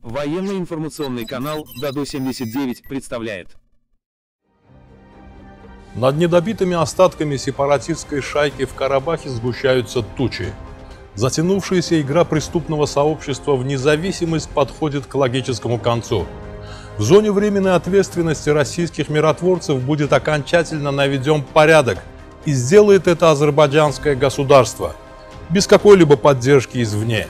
Военный информационный канал Дадо-79 представляет. Над недобитыми остатками сепаратистской шайки в Карабахе сгущаются тучи. Затянувшаяся игра преступного сообщества в независимость подходит к логическому концу. В зоне временной ответственности российских миротворцев будет окончательно наведен порядок, и сделает это азербайджанское государство, без какой-либо поддержки извне.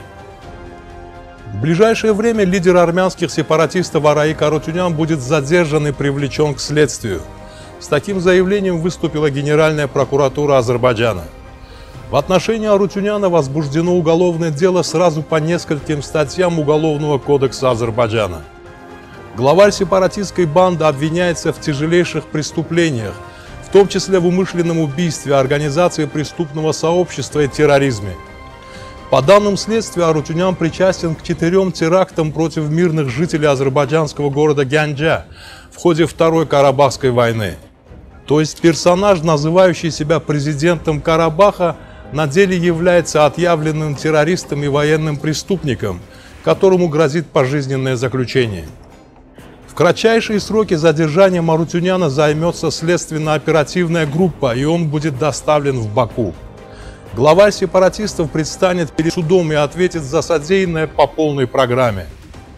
В ближайшее время лидер армянских сепаратистов Араик Арутюнян будет задержан и привлечен к следствию. С таким заявлением выступила Генеральная прокуратура Азербайджана. В отношении Арутюняна возбуждено уголовное дело сразу по нескольким статьям Уголовного кодекса Азербайджана. Главарь сепаратистской банды обвиняется в тяжелейших преступлениях, в том числе в умышленном убийстве, организации преступного сообщества и терроризме. По данным следствия, Арутюнян причастен к 4 терактам против мирных жителей азербайджанского города Гянджа в ходе Второй Карабахской войны. То есть персонаж, называющий себя президентом Карабаха, на деле является отъявленным террористом и военным преступником, которому грозит пожизненное заключение. В кратчайшие сроки задержания Арутюняна займется следственно-оперативная группа, и он будет доставлен в Баку. Главарь сепаратистов предстанет перед судом и ответит за содеянное по полной программе.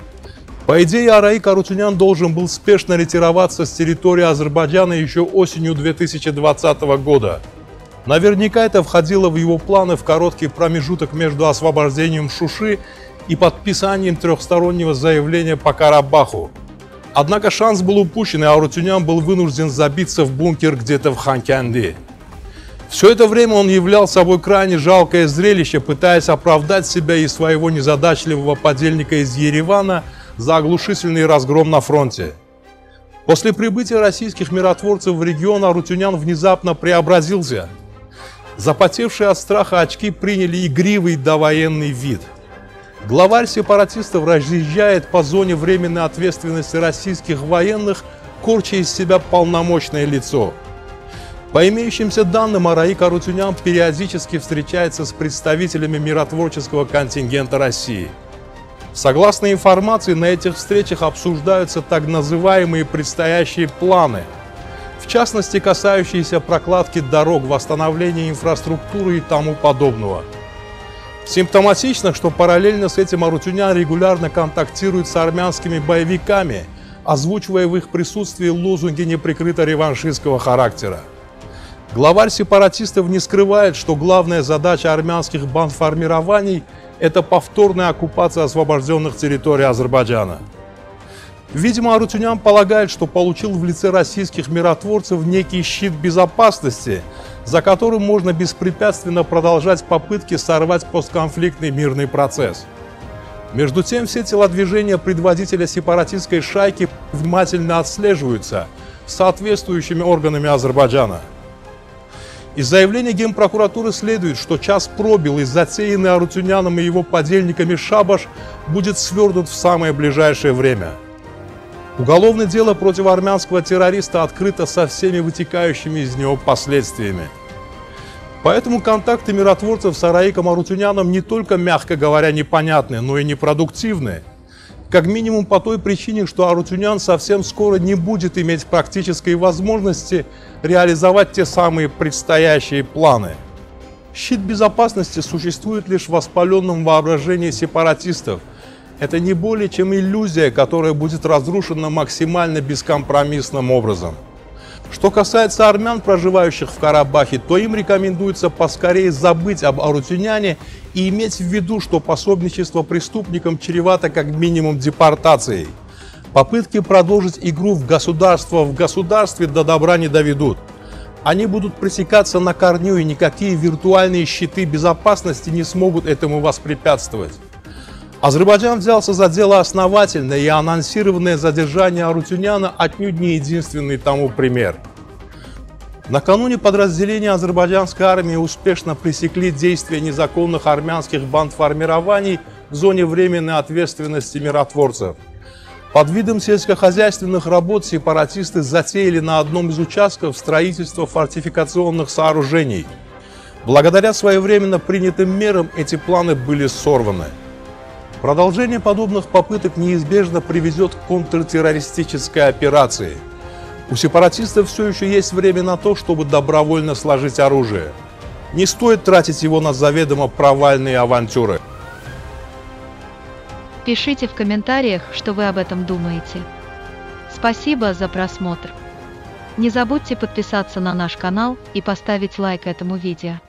По идее, Араик Арутюнян должен был спешно ретироваться с территории Азербайджана еще осенью 2020 года. Наверняка это входило в его планы в короткий промежуток между освобождением Шуши и подписанием трехстороннего заявления по Карабаху. Однако шанс был упущен, и Арутюнян был вынужден забиться в бункер где-то в Ханкянди. Все это время он являл собой крайне жалкое зрелище, пытаясь оправдать себя и своего незадачливого подельника из Еревана за оглушительный разгром на фронте. После прибытия российских миротворцев в регион Арутюнян внезапно преобразился. Запотевшие от страха очки приняли игривый довоенный вид. Главарь сепаратистов разъезжает по зоне временной ответственности российских военных, корча из себя полномочное лицо. По имеющимся данным, Араик Арутюнян периодически встречается с представителями миротворческого контингента России. Согласно информации, на этих встречах обсуждаются так называемые предстоящие планы, в частности, касающиеся прокладки дорог, восстановления инфраструктуры и тому подобного. Симптоматично, что параллельно с этим Арутюнян регулярно контактирует с армянскими боевиками, озвучивая в их присутствии лозунги неприкрыто реваншистского характера. Главарь сепаратистов не скрывает, что главная задача армянских бандформирований – это повторная оккупация освобожденных территорий Азербайджана. Видимо, Арутюнян полагает, что получил в лице российских миротворцев некий щит безопасности, за которым можно беспрепятственно продолжать попытки сорвать постконфликтный мирный процесс. Между тем, все телодвижения предводителя сепаратистской шайки внимательно отслеживаются соответствующими органами Азербайджана. Из заявления Генпрокуратуры следует, что час пробил, и затеянный Арутюняном и его подельниками шабаш будет свернут в самое ближайшее время. Уголовное дело против армянского террориста открыто со всеми вытекающими из него последствиями. Поэтому контакты миротворцев с Араиком Арутюняном не только, мягко говоря, непонятны, но и непродуктивны. Как минимум по той причине, что Арутюнян совсем скоро не будет иметь практической возможности реализовать те самые предстоящие планы. Щит безопасности существует лишь в воспаленном воображении сепаратистов. Это не более чем иллюзия, которая будет разрушена максимально бескомпромиссным образом. Что касается армян, проживающих в Карабахе, то им рекомендуется поскорее забыть об Арутюняне и иметь в виду, что пособничество преступникам чревато как минимум депортацией. Попытки продолжить игру в государстве до добра не доведут. Они будут пресекаться на корню, и никакие виртуальные щиты безопасности не смогут этому воспрепятствовать. Азербайджан взялся за дело основательно, и анонсированное задержание Арутюняна отнюдь не единственный тому пример. Накануне подразделения азербайджанской армии успешно пресекли действия незаконных армянских бандформирований в зоне временной ответственности миротворцев. Под видом сельскохозяйственных работ сепаратисты затеяли на одном из участков строительство фортификационных сооружений. Благодаря своевременно принятым мерам эти планы были сорваны. Продолжение подобных попыток неизбежно приведет к контртеррористической операции. У сепаратистов все еще есть время на то, чтобы добровольно сложить оружие. Не стоит тратить его на заведомо провальные авантюры. Пишите в комментариях, что вы об этом думаете. Спасибо за просмотр. Не забудьте подписаться на наш канал и поставить лайк этому видео.